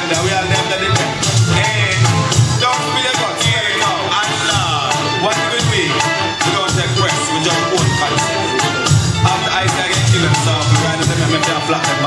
that we are them that did that. Hey, don't be a god, yeah, now. Allah, what do we? We don't take rest, we just own concept. After I say I get killed, so we ride them and make them flat them.